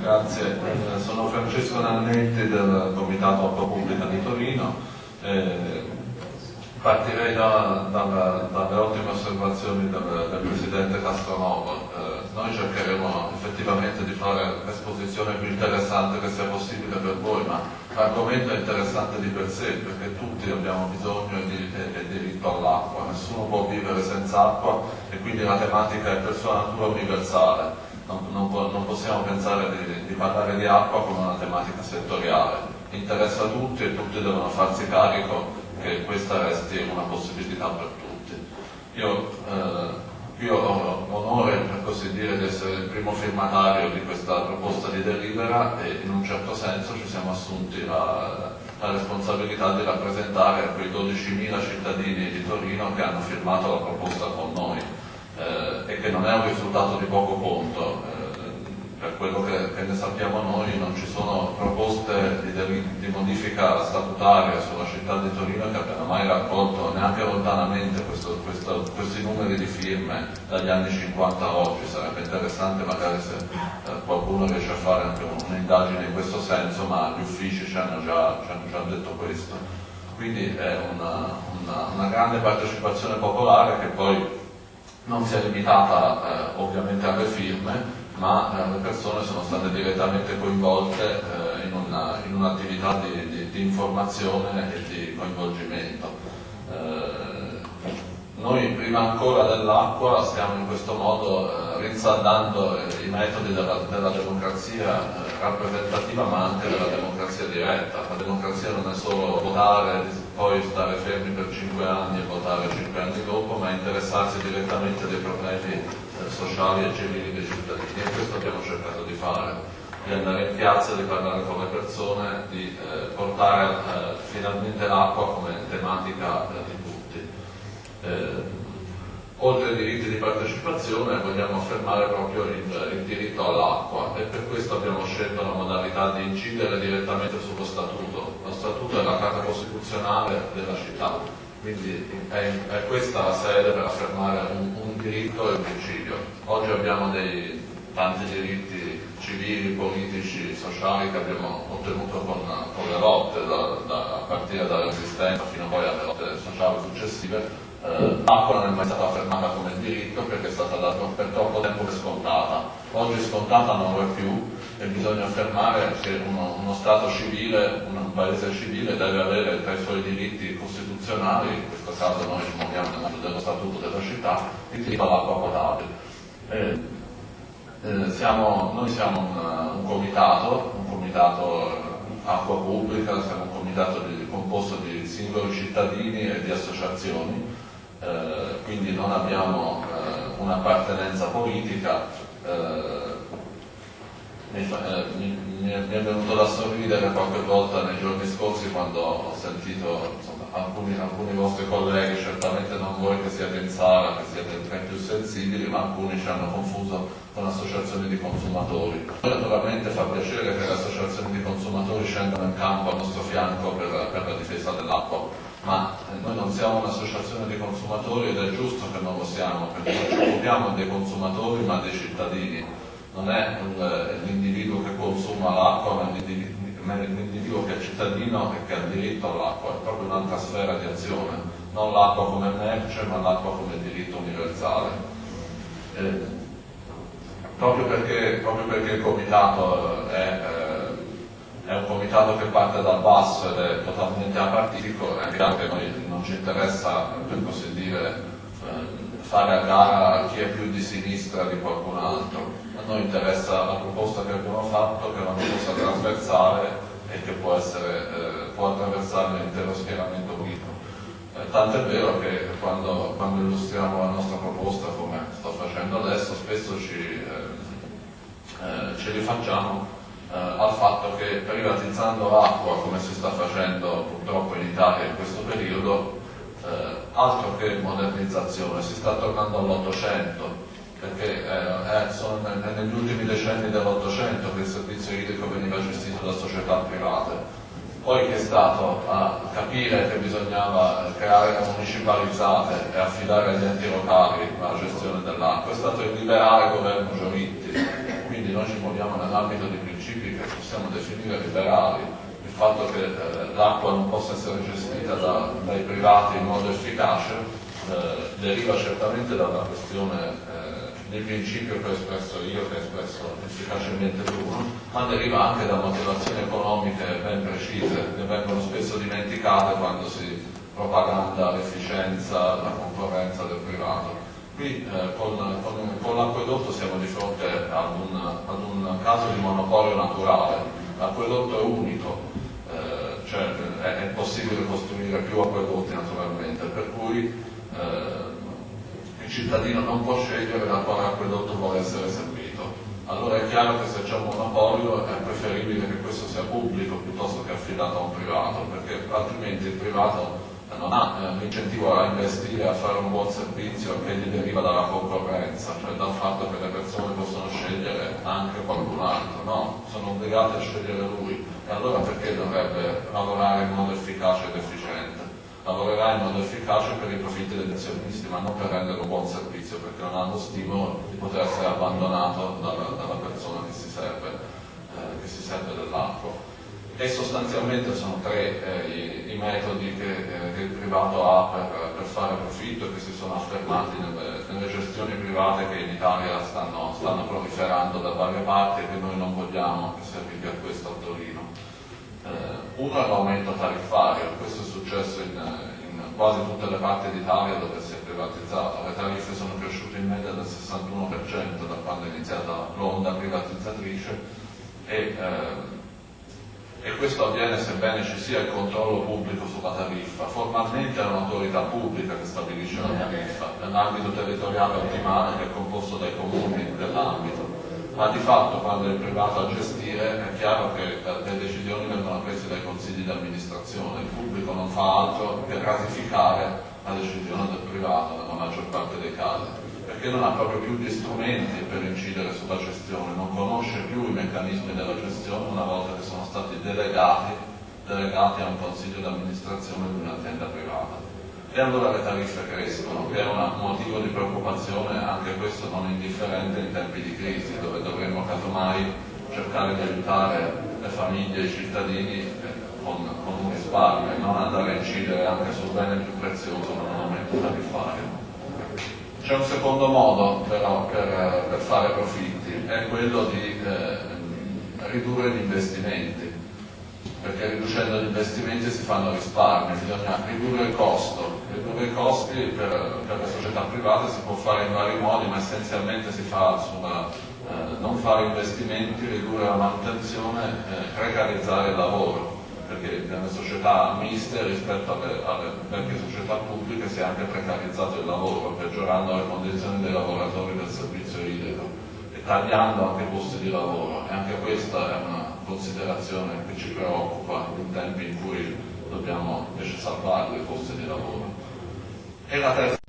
Grazie, sono Francesco Nannetti del Comitato Acqua Pubblica di Torino. Partirei dalle ottime osservazioni del Presidente Castronovo. Noi cercheremo effettivamente di fare l'esposizione più interessante che sia possibile per voi, ma l'argomento è interessante di per sé, perché tutti abbiamo bisogno e diritto all'acqua, nessuno può vivere senza acqua e quindi la tematica è per sua natura universale. Non possiamo pensare di parlare di acqua come una tematica settoriale. Interessa a tutti e tutti devono farsi carico che questa resti una possibilità per tutti. Io ho l'onore, per così dire, di essere il primo firmatario di questa proposta di delibera e in un certo senso ci siamo assunti la responsabilità di rappresentare quei 12.000 cittadini di Torino che hanno firmato la proposta con noi. E che non è un risultato di poco conto, per quello che ne sappiamo noi non ci sono proposte di modifica statutaria sulla città di Torino che abbiano mai raccolto neanche lontanamente questi numeri di firme dagli anni 50 a oggi. Sarebbe interessante magari se qualcuno riesce a fare anche un'indagine in questo senso, ma gli uffici ci hanno già detto questo. Quindi è una grande partecipazione popolare che poi non si è limitata ovviamente alle firme, ma le persone sono state direttamente coinvolte in un'attività di informazione e di coinvolgimento. Noi prima ancora dell'acqua stiamo in questo modo rinsaldando i metodi della democrazia rappresentativa, ma anche della democrazia diretta. La democrazia non è solo votare, poi stare fermi per 5 anni e votare 5 anni dopo, ma interessarsi direttamente dei problemi sociali e civili dei cittadini, e questo abbiamo cercato di fare, di andare in piazza, di parlare con le persone, di portare finalmente l'acqua come tematica di tutti. Oltre ai diritti di partecipazione vogliamo affermare proprio il diritto all'acqua, e per questo abbiamo scelto la modalità di incidere direttamente sullo statuto. Lo statuto è la carta costituzionale della città, quindi è questa la sede per affermare un diritto e un principio. Oggi abbiamo tanti diritti civili, politici, sociali che abbiamo ottenuto con le lotte, a partire dalla resistenza fino poi alle lotte sociali successive. L'acqua non è mai stata affermata come diritto perché è stata data per troppo tempo per scontata. Oggi scontata non lo è più e bisogna affermare che uno Stato civile, un paese civile deve avere tra i suoi diritti costituzionali, in questo caso noi ci muoviamo nell'ambito dello Statuto della città, il diritto all'acqua potabile. Noi siamo un comitato acqua pubblica, siamo un comitato composto di singoli cittadini e di associazioni, quindi non abbiamo un'appartenenza politica. Mi è venuto da sorridere qualche volta nei giorni scorsi quando ho sentito alcuni vostri colleghi, certamente non voi che siete in sala, che siete tra i più sensibili, ma alcuni ci hanno confuso con associazioni di consumatori. Naturalmente fa piacere che le associazioni di consumatori scendano in campo al nostro fianco per la difesa dell'acqua, ma noi non siamo un'associazione di consumatori ed è giusto che non lo siamo, perché non ci occupiamo dei consumatori ma dei cittadini. Non è l'individuo che consuma l'acqua, ma l'individuo che è cittadino e che ha diritto all'acqua. È proprio un'altra sfera di azione, non l'acqua come merce, ma l'acqua come diritto universale. Proprio perché il comitato è un comitato che parte dal basso ed è totalmente apartitico, è chiaro che noi non ci interessa, per così dire, fare a gara chi è più di sinistra di qualcun altro. A noi interessa la proposta che abbiamo fatto, che è una proposta trasversale e che può attraversare l'intero schieramento politico. Tant'è vero che quando illustriamo la nostra proposta, come sto facendo adesso, spesso ci rifacciamo al fatto che privatizzando l'acqua, come si sta facendo purtroppo in Italia in questo periodo, altro che modernizzazione, si sta tornando all'Ottocento, perché sono negli ultimi decenni dell'Ottocento che il servizio idrico veniva gestito da società private. Poi chi è stato a capire che bisognava creare municipalizzate e affidare agli enti locali la gestione dell'acqua è stato il liberale governo Giolitti. Quindi noi ci muoviamo nell'ambito di principi principi che possiamo definire liberali, il fatto che l'acqua non possa essere gestita dai privati in modo efficace, deriva certamente dalla questione del principio che ho espresso io, che ha espresso efficacemente Bruno, ma deriva anche da motivazioni economiche ben precise, che vengono spesso dimenticate quando si propaganda l'efficienza, la concorrenza del privato. Qui con l'acquedotto siamo di fronte ad un caso di monopolio naturale. L'acquedotto è unico, cioè è possibile costruire più acquedotti naturalmente, per cui il cittadino non può scegliere da quale acquedotto vuole essere servito. Allora è chiaro che se c'è un monopolio è preferibile che questo sia pubblico piuttosto che affidato a un privato, perché altrimenti il privato non ha l'incentivo a investire, a fare un buon servizio che gli deriva dalla concorrenza, cioè dal fatto che le persone possono scegliere anche qualcun altro, no? Sono obbligate a scegliere lui, e allora perché dovrebbe lavorare in modo efficace ed efficiente? Lavorerà in modo efficace per i profitti degli azionisti, ma non per rendere un buon servizio, perché non ha lo stimolo di poter essere abbandonato dalla persona che si serve dell'acqua. E sostanzialmente sono tre i metodi che il privato ha per fare profitto e che si sono affermati nelle gestioni private che in Italia stanno proliferando da varie parti e che noi non vogliamo che si arrivi a questo a Torino. Uno è l'aumento tariffario, questo è successo in quasi tutte le parti d'Italia dove si è privatizzato. Le tariffe sono cresciute in media del 61% da quando è iniziata l'onda privatizzatrice e questo avviene sebbene ci sia il controllo pubblico sulla tariffa. Formalmente è un'autorità pubblica che stabilisce la tariffa, nell'ambito territoriale ottimale che è composto dai comuni dell'ambito, ma di fatto quando è il privato a gestire è chiaro che le decisioni vengono prese dai consigli di amministrazione, il pubblico non fa altro che ratificare la decisione del privato nella maggior parte dei casi, perché non ha proprio più gli strumenti per incidere sulla gestione, non conosce più i meccanismi della gestione una volta che sono stati delegati a un consiglio di amministrazione di un'azienda privata. E allora le tariffe crescono, che è un motivo di preoccupazione, anche questo non indifferente in tempi di crisi, dove dovremmo casomai cercare di aiutare le famiglie e i cittadini con un risparmio e non andare a incidere anche sul bene più prezioso con un aumento tariffario. C'è un secondo modo però per fare profitti, è quello di ridurre gli investimenti, perché riducendo gli investimenti si fanno risparmi, bisogna ridurre il costo. Ridurre i costi per le società private si può fare in vari modi, ma essenzialmente si fa non fare investimenti, ridurre la manutenzione, precarizzare il lavoro, perché nelle società miste rispetto alle vecchie società pubbliche si è anche precarizzato il lavoro, peggiorando le condizioni dei lavoratori del servizio idrico e tagliando anche i posti di lavoro, e anche questa è una considerazione che ci preoccupa in tempi in cui dobbiamo invece salvare i posti di lavoro. E la terza